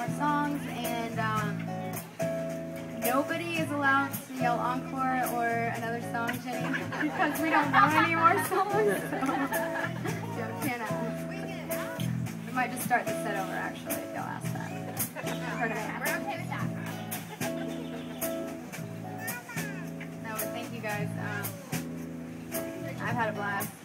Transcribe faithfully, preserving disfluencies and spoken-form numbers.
more songs, and um, nobody is allowed to yell encore or another song, Jenny, because we don't know any more songs. So Joe can't ask. We might just start the set over, actually, if y'all ask that. We're okay with that. No, but thank you guys. Um, I've had a blast.